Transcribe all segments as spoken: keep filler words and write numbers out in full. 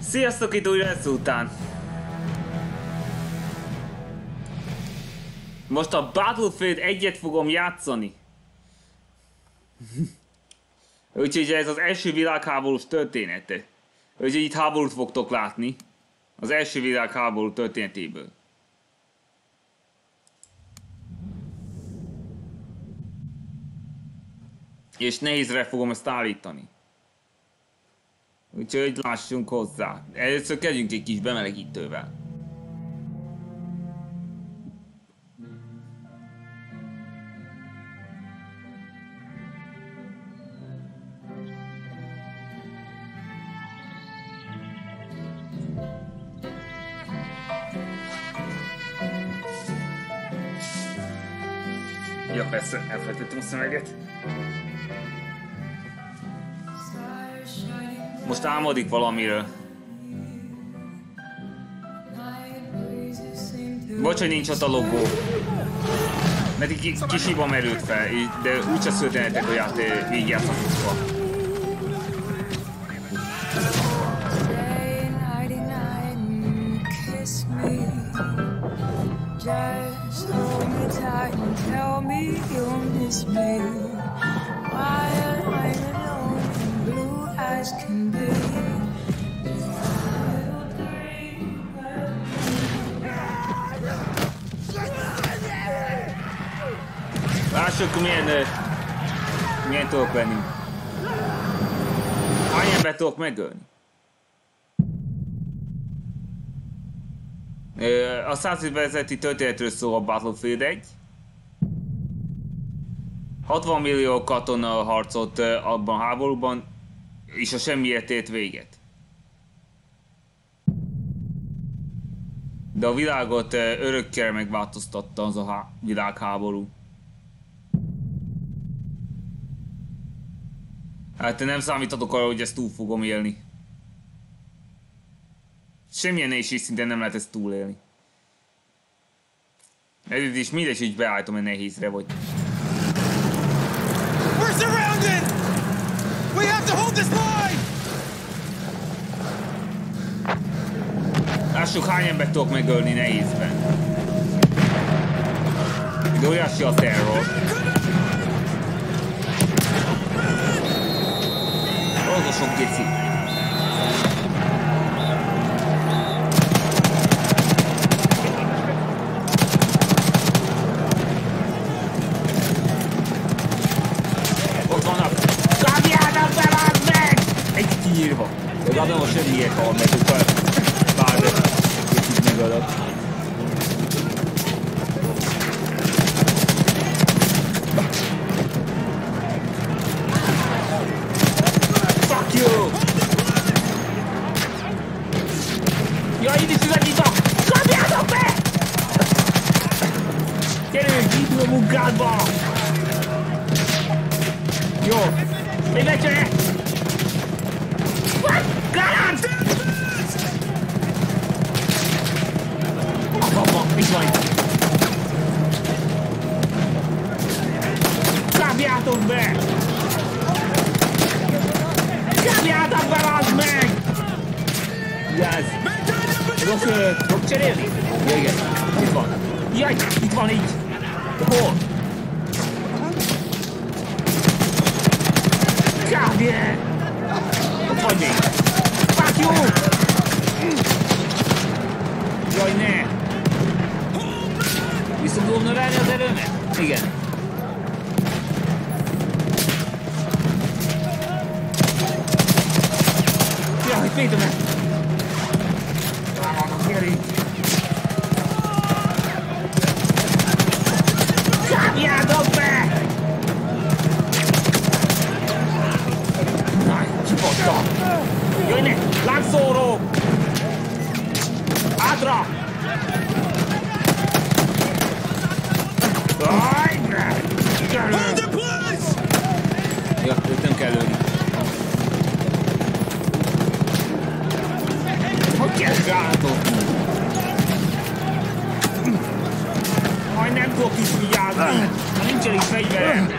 Sziasztok, itt újra ezután. Most a Battlefield egyet fogom játszani. Úgyhogy ez az első világháborús története. Úgyhogy itt háborút fogtok látni. Az első világháború történetéből. És nehézre fogom ezt állítani. Úgyhogy lássunk hozzá. Először kezdjünk egy kis bemelegítővel. Ja, persze, elfelejtettem a szöveget. Most álmodik valamiről. Bocs, hogy nincs ott a logó. Mert egy kis hiba merült fel, de úgyse szültenetek, hogy át végigjátszhatva. Just hold me tight and tell me you'll miss me while I'm alone and blue as can be. Lássuk, milyen, milyen tudok lenni. Hány embert tudok megölni? A százövezeti történetről szól a Battlefield egy. hatvan millió katona harcolt abban a háborúban, és a semmiért ért véget. De a világot örökké megváltoztatta az a világháború. Hát nem számítatok arra, hogy ezt túl fogom élni. Semmilyen nehézség szinten nem lehet ezt túlélni. Ezért is mindegy, így beállítom, hogy nehézre vagy. We're surrounded! We have to hold this line! Lássuk, hány embert tudok megölni nehézben. De óriási a terror. Az a sok géci. Kiírva. Legalább nem a semmiért hal meg, hogy bár így megadok. Fuck you! Jaj, itt is üvegítva! Kapjátok be! Gyerünk, itt a munkádba! Jó, még egy csere! Garant! Abba, itt van itt! Kapjátok be! Kapjátok be, bazd meg! Yes! Tudok, uh, tudok cserélni? Ja, igen, itt van. Jaj, itt van így! Hol? Kapjál! Ott vagy még! Fuck you! Jaj, ne! Vissza tudom növelni az erőmet? Igen. Jaj, féltem el! Kapjátok be! Kifogtam! Jaj, ne! Lángszóró! Hátra! Ajj! Ja, őt nem kell lőni. Hogy kell gátolni? Majd nem tudok is vigyázni, ha nincsen is fegyverem.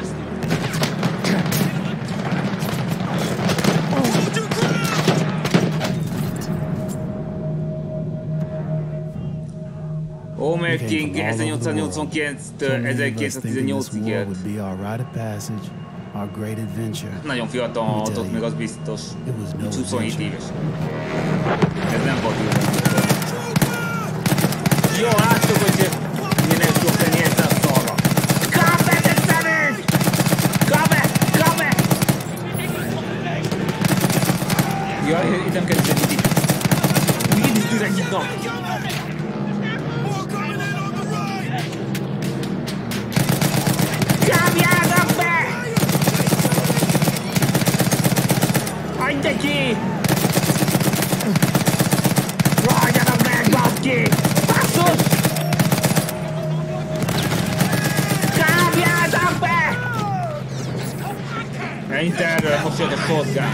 Samuel King ezernyolcszáznyolcvankilenctől ezerkétszáztizennyolcig élt. Nagyon fiatal ott még az biztos. huszonhét éves. Ez nem volt jó. Jó, láttuk, hogy mi nem tudok tenni ezzel a szarra. Come back, Samuel! Come back! Come back! Jaj, itt nem kell tűzegítni. Mindig is tűzegítnak. Kábjának be! Hagyj ki! Rohadjanak meg, baszki! Basszus! Kábjának be! Ennyit erről, most jött a shotgun.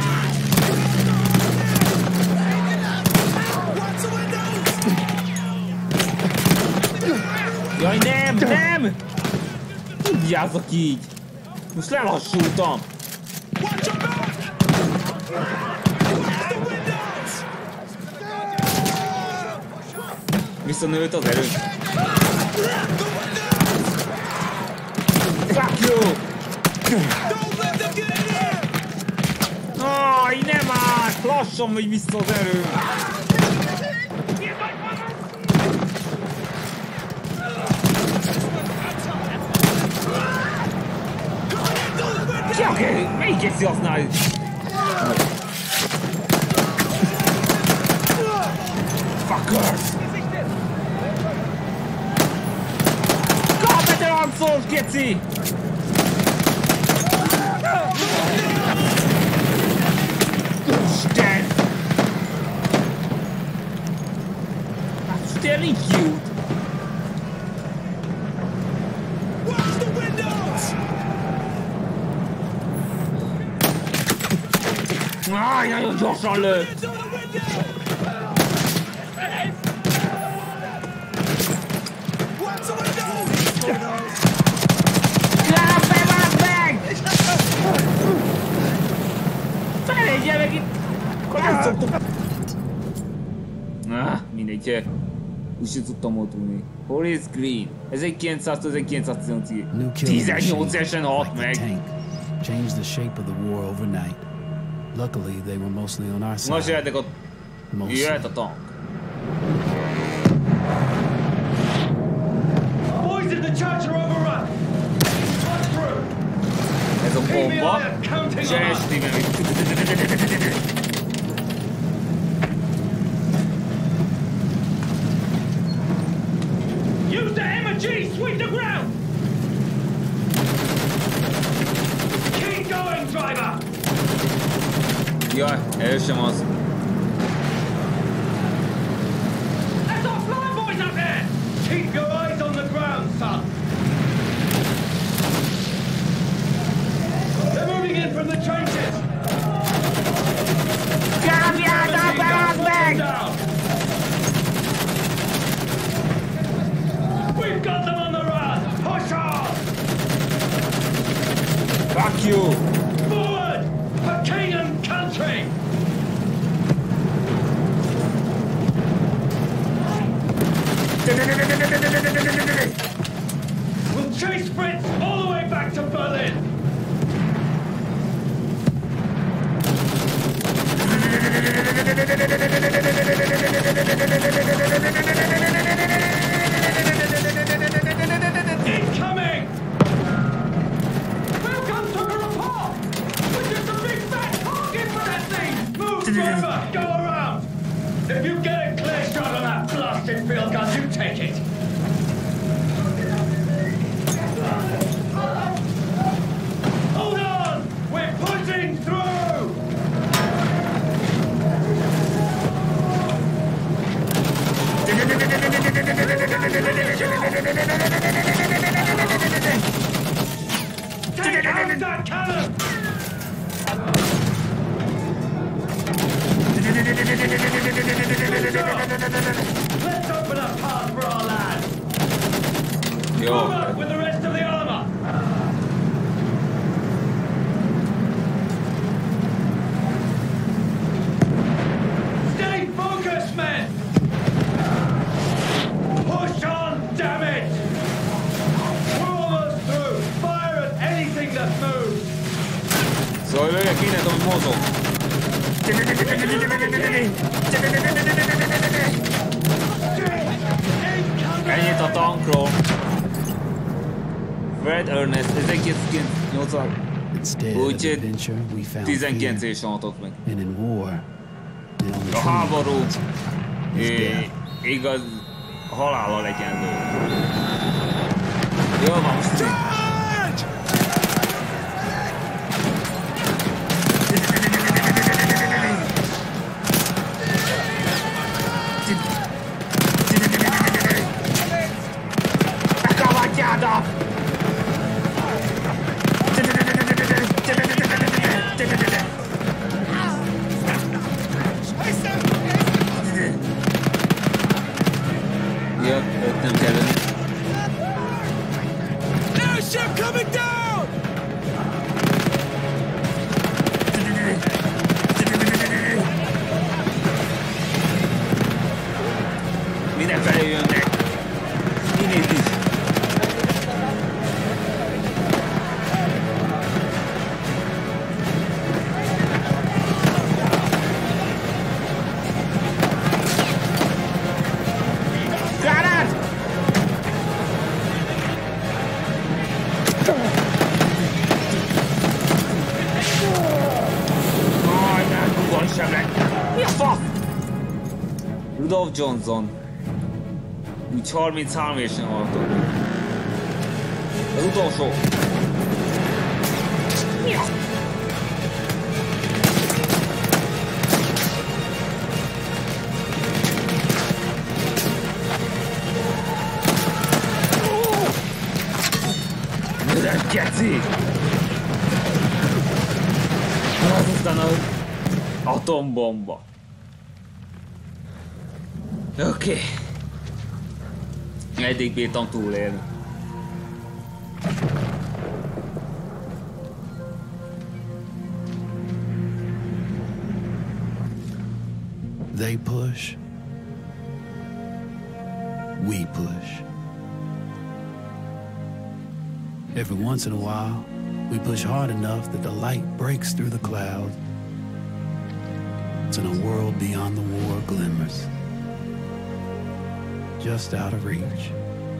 Jaj, nem, nem! Vigyázzak így! Most lelassultam! Visszanőtt az erő. Fuck you! Aj, nem áll! Lassan megy vissza az erő! Oké, okay, melyik eszi használjuk? Fuckers! Kap te harcolsz, geci! Isten! Hát tényleg cute! Áj, nagyon gyorsan lőtt! Lábbe, vágd meg! Felejtje meg itt! Akkor nem szoktuk! Ah, mindegy. Úgyse tudtam mozdulni. Horace Green. ezerkilencszáztól ezerkilencszáztizennyolcig. tizennyolc évesen halt meg. Changed the shape of the war overnight. Luckily, they were mostly on our side. Most jöhetek ott. Jöhet a tank. Boys in the church are overrun. Run through. Ez a bomba. És esti meg. Use the M G, sweep the ground. Keep going, driver. Jaj, erősem az. That's our flying boys up there. Keep your eyes on the ground, son. They're moving in from the trenches. Kábjának be, meg! We've got them on the run. Push on. Fuck you! Forward for king and country. We'll chase Fritz all the way back to Berlin. Incoming! Welcome to the report! We're just a big fat target for that thing! Move, driver! Go around! If you get a clear shot on that blasted field gun, you take it! Hold on! We're pushing through! Take out that cannon! Let's open a path for our lads! Move up with the rest of the armor! Stay focused, men! Push on down! Szóval lőjek mindent, amit mozog. Ennyit a tankról. Fred Ernest ezerkilencszáznyolcvan. Úgyhogy tizenkilenc éves adott meg. A háború igaz halállal egyenlő. Jól van, most megkavadjátok! Yep, nem kellene. Airship coming down! Mindenfelé jönnek. Innét is. Rudolph Johnson. Úgy harminchárom évesen haltott. Az utolsó. Mi az? Mire geci? Aztán az atombomba. Oké. Okay. Eddig bírtam túlélni. They push. We push. Every once in a while, we push hard enough that the light breaks through the clouds. And a world beyond the war glimmers. Just out of reach.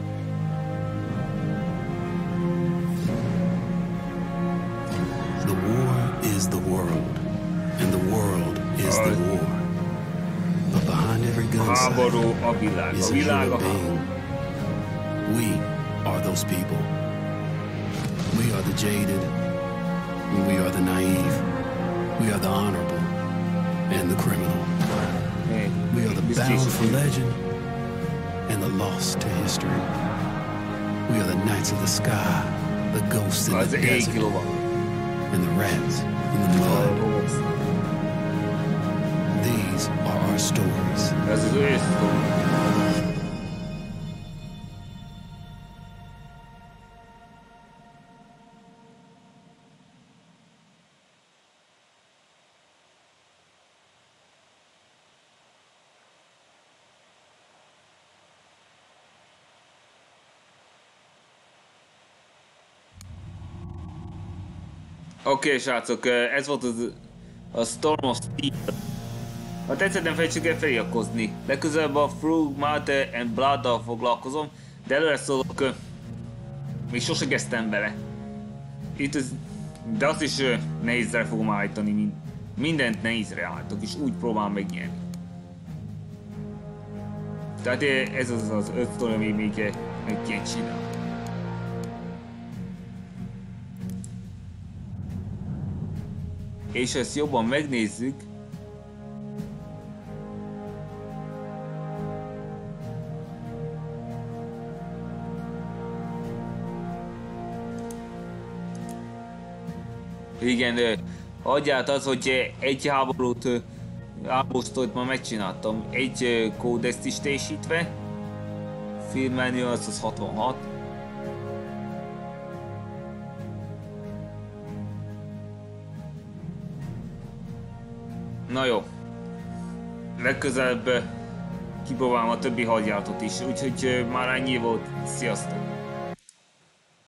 The war is the world, and the world is the war. But behind every gun sight is a human being. We are those people. We are the jaded, we are the naive, we are the honorable, and the criminal. We are the bound for legend and the lost to history. We are the knights of the sky, the ghosts in the desert, and the rats in the mud. These are our stories. Oké, okay, srácok, ez volt az, a Storm of Steel. Ha tetszett, nem felejtsük el feliratkozni. Legközelebb a Through Murder and Blood-dal foglalkozom, de előre szólok, még sose kezdtem bele. Itt az, de azt is nehézre fogom állítani, mindent nehézre állítok, és úgy próbálom megnyerni. Tehát ez az az öt sztori, ami még meg kéne csinálni. És ezt jobban megnézzük. Igen, adját az, hogy egy háborút, háborúsztót már megcsináltam. Egy kódeszt is teljesítve. Filmmenü az az hatvanhat. Na jó, legközelebb kipróbálom a többi hadjáratot is, úgyhogy már ennyi volt, sziasztok!